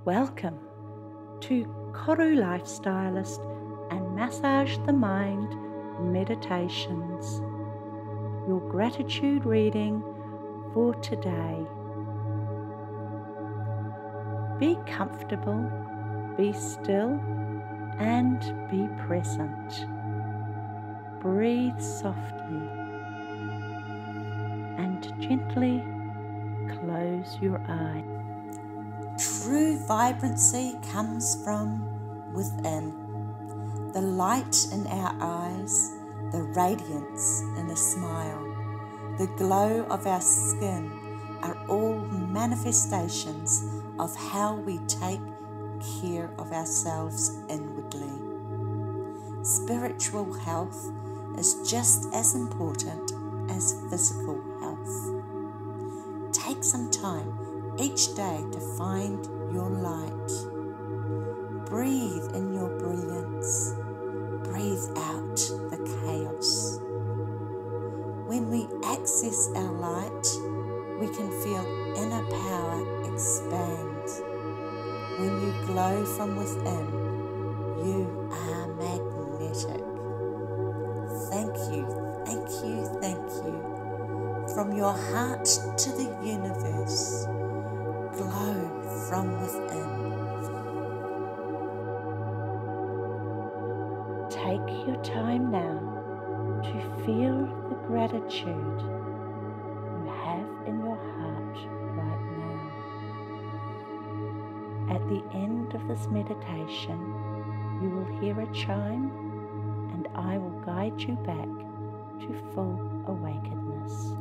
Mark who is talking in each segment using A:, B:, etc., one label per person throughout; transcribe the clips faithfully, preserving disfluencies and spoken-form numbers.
A: Welcome to Koru Lifestylist and Massage the Mind Meditations, your gratitude reading for today. Be comfortable, be still, and be present. Breathe softly and gently close your eyes.
B: True vibrancy comes from within. The light in our eyes, the radiance in a smile, the glow of our skin are all manifestations of how we take care of ourselves inwardly. Spiritual health is just as important as physical health. Take some time each day to find your light. Breathe in your brilliance. Breathe out the chaos. When we access our light, we can feel inner power expand. When you glow from within, you are magnetic. Thank you, thank you, thank you. From your heart to the universe, glow from within.
A: Take your time now to feel the gratitude you have in your heart right now. At the end of this meditation, you will hear a chime and I will guide you back to full awakeness.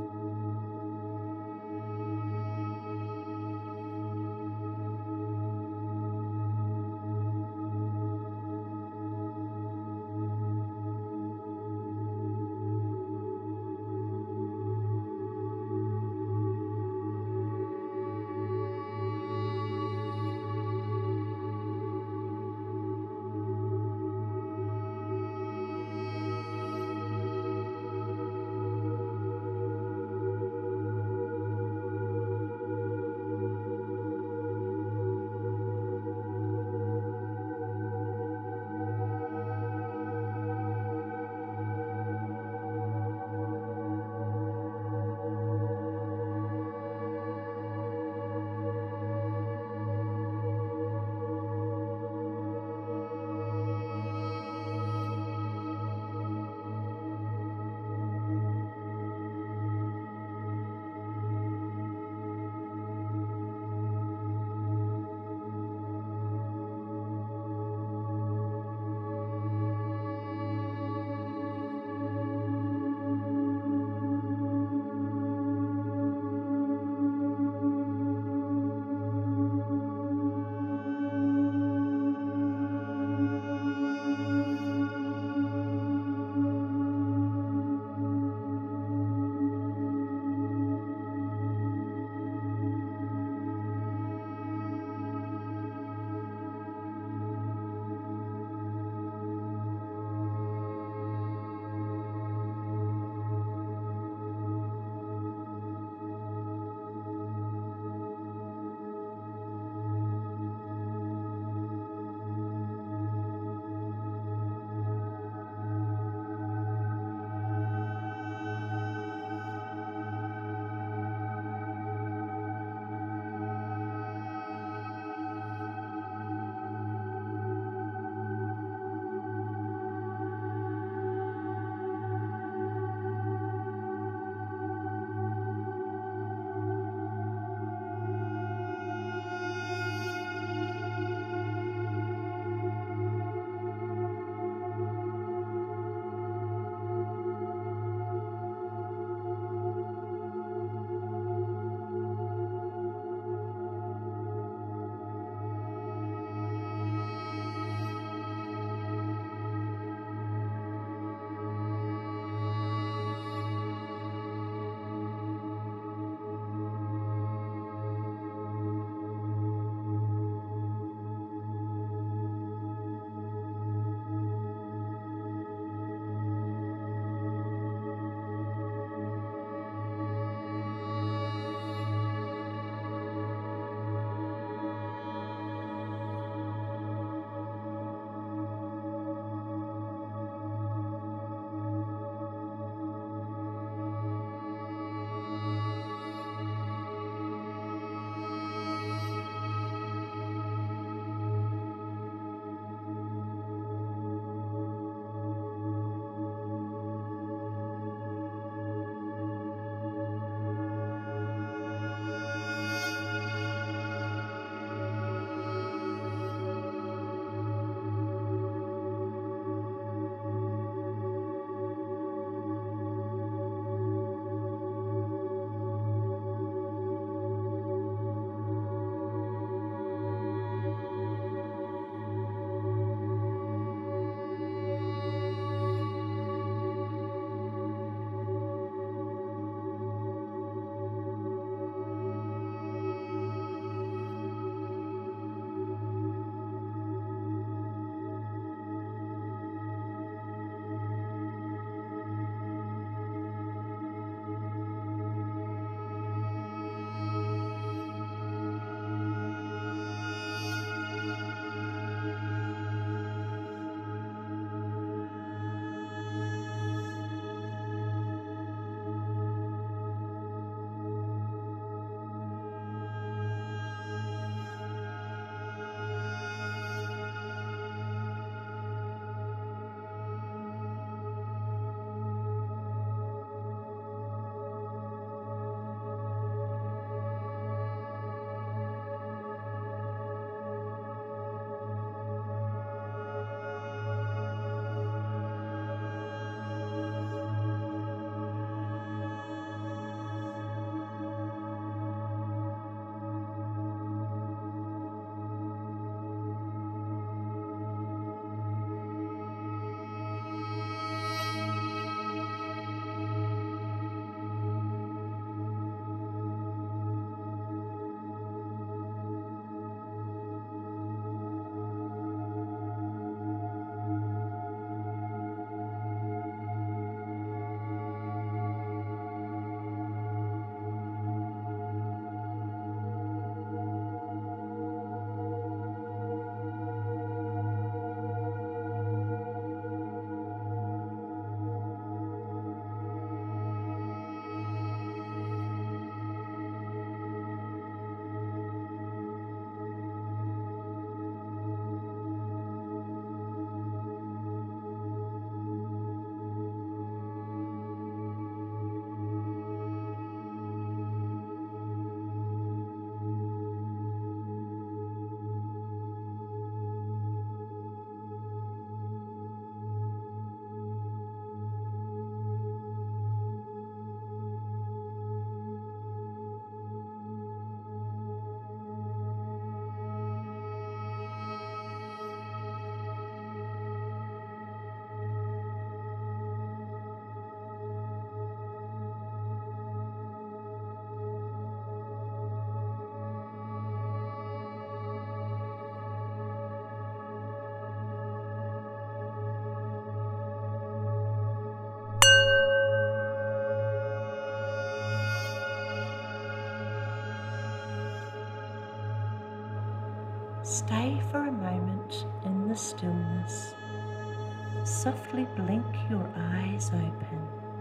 A: Stay for a moment in the stillness. Softly blink your eyes open.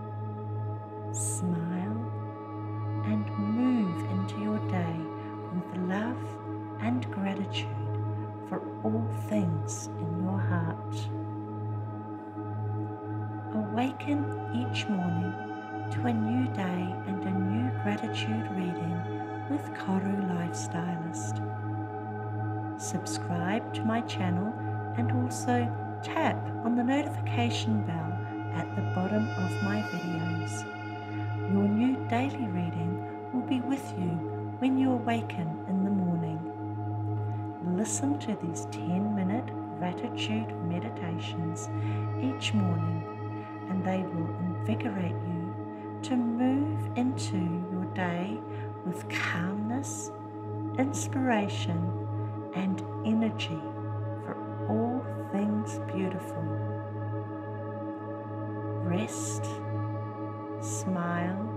A: Smile and move into your day with love and gratitude for all things in your heart. Awaken each morning to a new day and a new gratitude reading with Koru Lifestylist. Subscribe to my channel and also tap on the notification bell at the bottom of my videos. Your new daily reading will be with you when you awaken in the morning. Listen to these ten minute gratitude meditations each morning, and they will invigorate you to move into your day with calmness, inspiration, and energy for all things beautiful. Rest, smile,